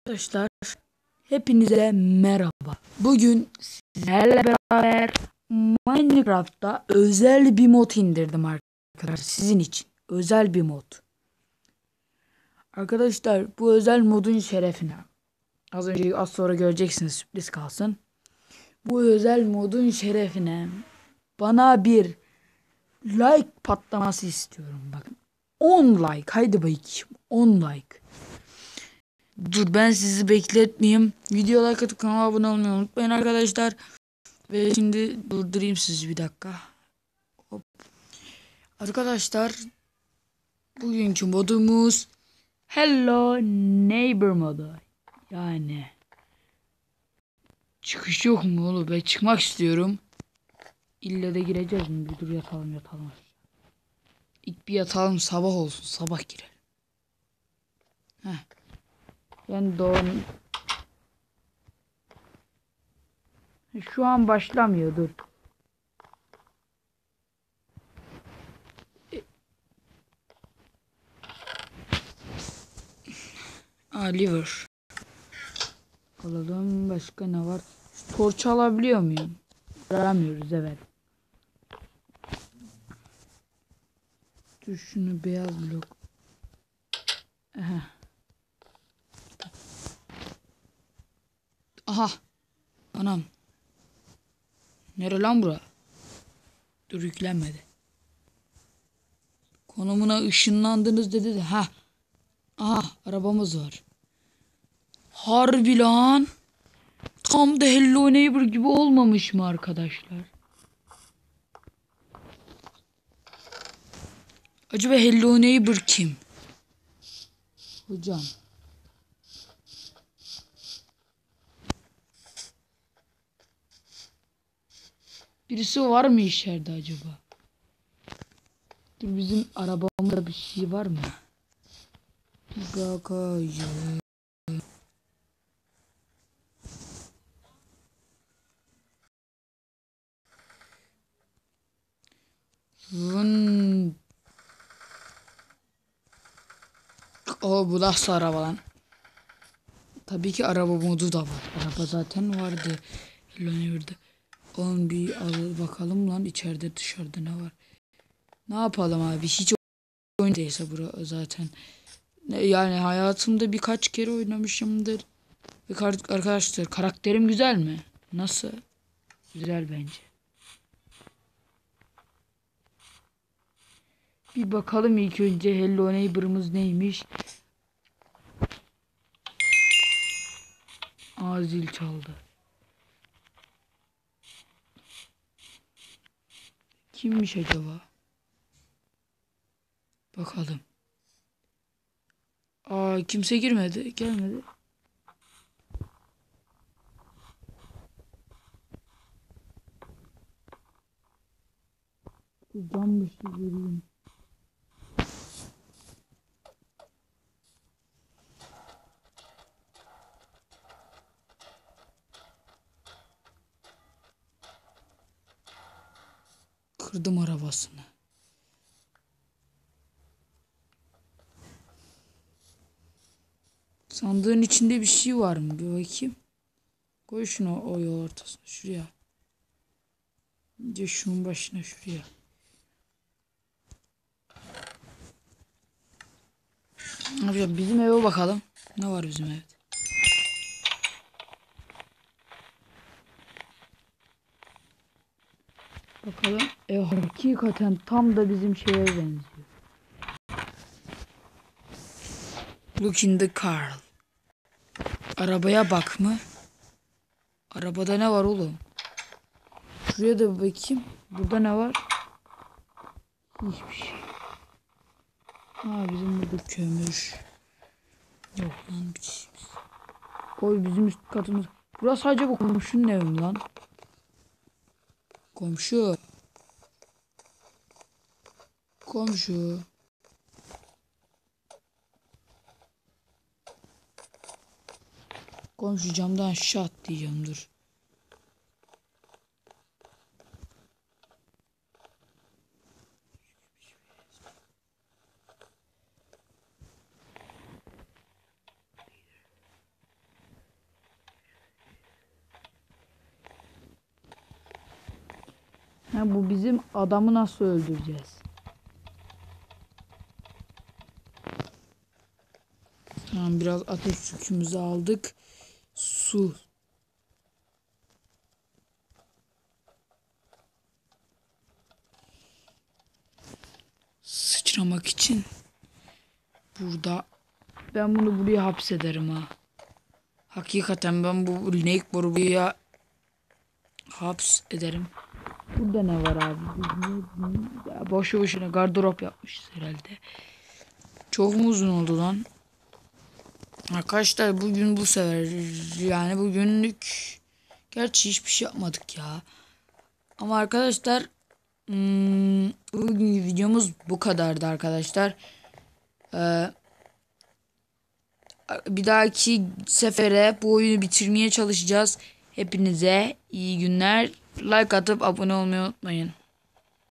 Arkadaşlar hepinize merhaba. Bugün sizlerle beraber Minecraft'ta özel bir mod indirdim arkadaşlar. Sizin için özel bir mod. Arkadaşlar bu özel modun şerefine az sonra göreceksiniz, sürpriz kalsın. Bu özel modun şerefine bana bir like patlaması istiyorum. Bakın 10 like, haydi bakayım 10 like. Dur ben sizi bekletmeyeyim. Video like atıp kanala abone olmayı unutmayın arkadaşlar. Ve şimdi durdurayım sizi bir dakika. Hop. Arkadaşlar bugünkü modumuz Hello Neighbor modu. Yani çıkış yok mu oğlum? Ben çıkmak istiyorum. İlle de gireceğiz mi? Bir dur yatalım. İlk bir yatalım, sabah olsun, sabah girer. Heh. Yani doğum. Şu an başlamıyor, dur. Liver. Alalım. Başka ne var? Torç alabiliyor muyum? Alamıyoruz, evet. Dur şunu beyaz blok. Aha. Anam. Nere lan bura? Dur yüklenmedi. Konumuna ışınlandınız dedi de. Ha. Aha arabamız var. Harbi lan. Tam da Hello Neighbor gibi olmamış mı arkadaşlar? Acaba Hello Neighbor kim? Hocam. Birisi var mı içeride acaba? Dur bizim arabamda bir şey var mı? Bir bakayım. Vın. Bu nasıl araba lan? Tabii ki araba modu da var. Araba zaten vardı. Hello Neighbor'da. Oğlum bir al bakalım lan, içeride dışarıda ne var? Ne yapalım abi? Hiç oyun değilse bura zaten. Yani hayatımda birkaç kere oynamışımdır. Arkadaşlar karakterim güzel mi? Nasıl? Güzel bence. Bir bakalım ilk önce Hello Neighbor'ımız neymiş? Zil çaldı. Kimmiş acaba? Bakalım. Kimse girmedi. Gelmedi. Cammış göreyim. Kırdım arabasını. Sandığın içinde bir şey var mı? Bir bakayım. Koy şunu o yol ortasına. Şuraya. İnce şunun başına şuraya. Ne yapacağım? Bizim eve bakalım. Ne var bizim evde? Bakalım. Hakikaten tam da bizim şeye benziyor. Look in the car. Arabaya bak mı? Arabada ne var oğlum? Şuraya da bir bakayım. Burada ne var? Hiçbir şey. Bizim burada kömür. Yok lan bir şey. Koy bizim üst katımız. Burası acaba komşunun evi mi lan? Komşu. Komşu. Komşu camdan aşağı at diyeceğim, dur. Ha, bu bizim adamı nasıl öldüreceğiz? Tamam, biraz ateş yükümüzü aldık. Su. Sıçramak için burada ben bunu buraya hapsederim ha. Hakikaten ben bu inek buraya haps ederim. Burada ne var abi? Ya boşu boşuna gardırop yapmışız herhalde. Çok mu uzun oldu lan? Arkadaşlar bugün bu sefer yani bugünlük gerçi hiçbir şey yapmadık ya. Ama arkadaşlar bugünkü videomuz bu kadardı arkadaşlar. Bir dahaki sefere bu oyunu bitirmeye çalışacağız. Hepinize iyi günler. Like atıp abone olmayı unutmayın.